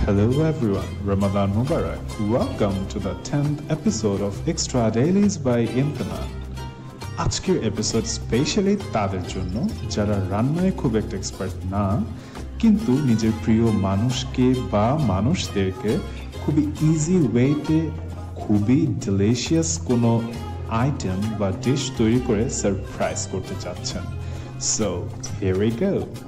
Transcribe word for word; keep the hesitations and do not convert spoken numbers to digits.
Hello everyone, Ramadan Mubarak. Welcome to the tenth episode of Extra Dailies by Imtinan. আজকের episode specially তাদের জন্য যারা রান্নায় খুব একটা এক্সপার্ট না, কিন্তু নিজের প্রিয় মানুষকে বা মানুষদেরকে খুবই ইজি ওয়েতে খুবই ডিলিশিয়াস কোনো আইটেম বা ডিশ তৈরি করে সারপ্রাইজ করতে চাচ্ছেন। So, here we go.